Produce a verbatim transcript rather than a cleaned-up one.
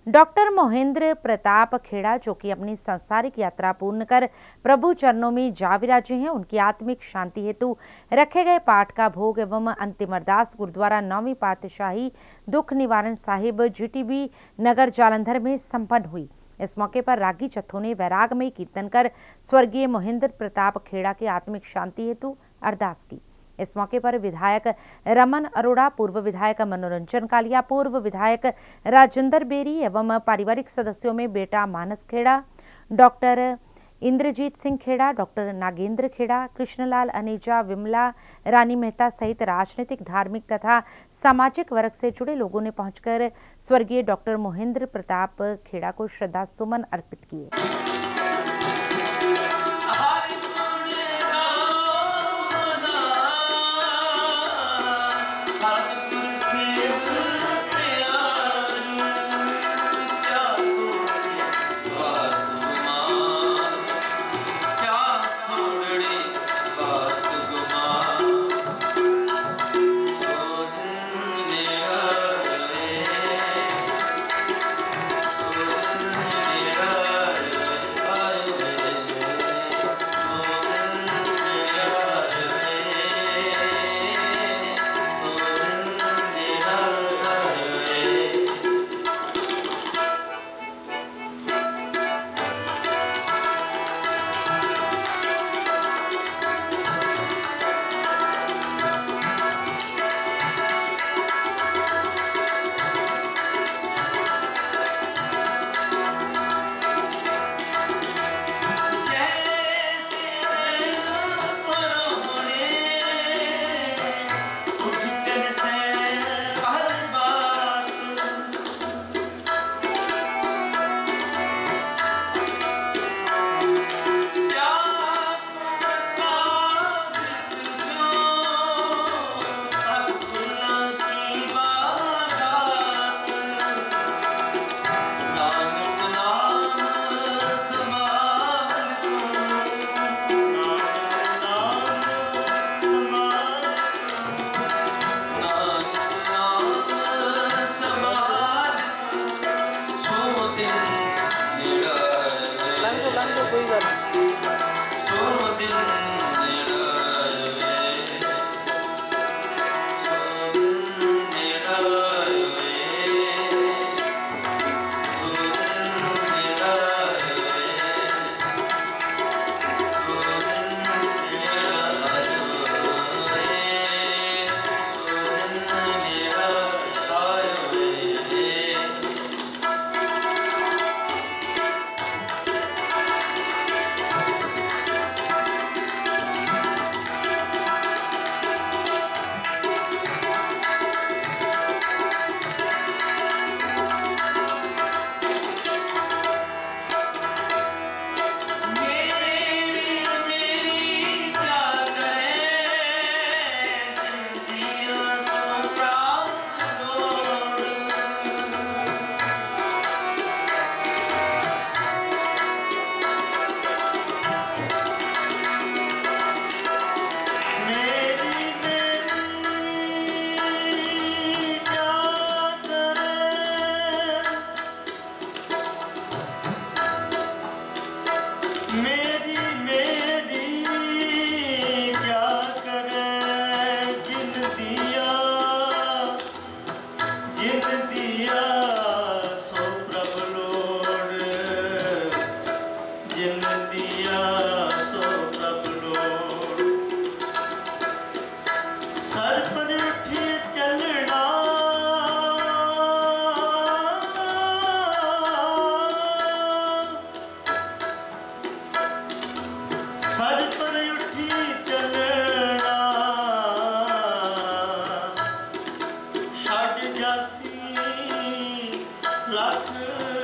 Doctor Mohinder Pratap Kheda, जो कि अपनी सांसारिक यात्रा पूर्ण कर प्रभु चरणों में जा विराजे हैं, उनकी आत्मिक शांति हेतु रखे गए पाठ का भोग एवं अंतिम अरदास गुरुद्वारा नौवीं पातशाही दुख निवारण साहिब जीटीबी नगर जालंधर में संपन्न हुई। इस मौके पर रागी जत्थों ने वैरागमय कीर्तन कर स्वर्गीय मोहिंद्र प्रताप खेड़ा की आत्मिक शांति हेतु अरदास की। इस मौके पर विधायक रमन अरोड़ा, पूर्व विधायक मनोरंजन कालिया, पूर्व विधायक राजेंद्र बेरी एवं पारिवारिक सदस्यों में बेटा मानस खेड़ा, डॉक्टर इंद्रजीत सिंह खेड़ा, डॉक्टर नागेंद्र खेड़ा, कृष्णलाल अनेजा, विमला रानी मेहता सहित राजनीतिक, धार्मिक तथा सामाजिक वर्ग से जुड़े लोगों ने पहुंचकर स्वर्गीय डॉक्टर मोहिंद्र प्रताप खेड़ा को श्रद्धा सुमन अर्पित किए। लख